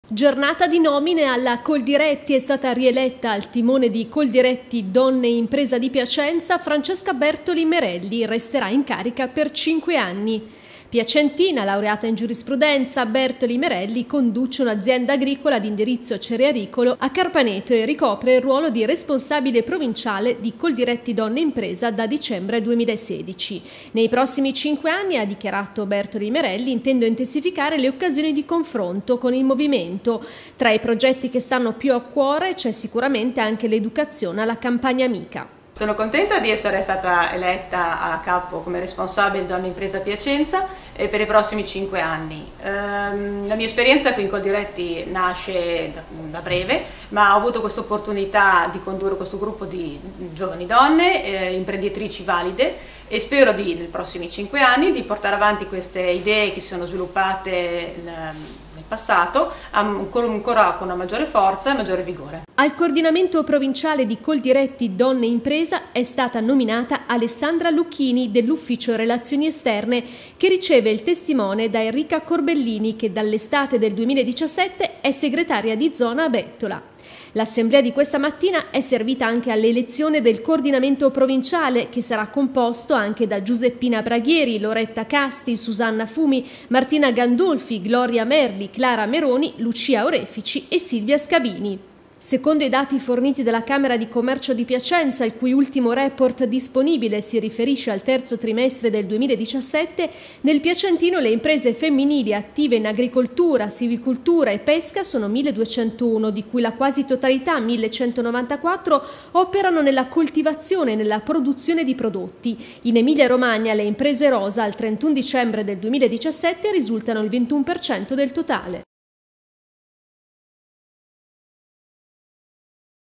Giornata di nomine alla Coldiretti. È stata rieletta al timone di Coldiretti Donne Impresa di Piacenza Francesca Bertoli Merelli. Resterà in carica per 5 anni. Piacentina, laureata in giurisprudenza, Bertoli Merelli conduce un'azienda agricola di indirizzo cerealicolo a Carpaneto e ricopre il ruolo di responsabile provinciale di Coldiretti Donne Impresa da dicembre 2016. Nei prossimi 5 anni, ha dichiarato Bertoli Merelli, intendo intensificare le occasioni di confronto con il movimento. Tra i progetti che stanno più a cuore c'è sicuramente anche l'educazione alla campagna amica. Sono contenta di essere stata eletta a capo come responsabile Donne Impresa Piacenza per i prossimi 5 anni. La mia esperienza qui in Coldiretti nasce da breve, ma ho avuto questa opportunità di condurre questo gruppo di giovani donne, imprenditrici valide, e spero nei prossimi 5 anni di portare avanti queste idee che si sono sviluppate nel passato ancora con una maggiore forza e maggiore vigore. Al coordinamento provinciale di Coldiretti Donne Impresa è stata nominata Alessandra Lucchini dell'Ufficio Relazioni Esterne, che riceve il testimone da Enrica Corbellini, che dall'estate del 2017 è segretaria di zona a Bettola. L'assemblea di questa mattina è servita anche all'elezione del coordinamento provinciale, che sarà composto anche da Giuseppina Braghieri, Loretta Casti, Susanna Fumi, Martina Gandolfi, Gloria Merli, Clara Meroni, Lucia Orefici e Silvia Scavini. Secondo i dati forniti dalla Camera di Commercio di Piacenza, il cui ultimo report disponibile si riferisce al terzo trimestre del 2017, nel Piacentino le imprese femminili attive in agricoltura, silvicoltura e pesca sono 1201, di cui la quasi totalità, 1194, operano nella coltivazione e nella produzione di prodotti. In Emilia-Romagna le imprese rosa al 31 dicembre del 2017 risultano il 21% del totale.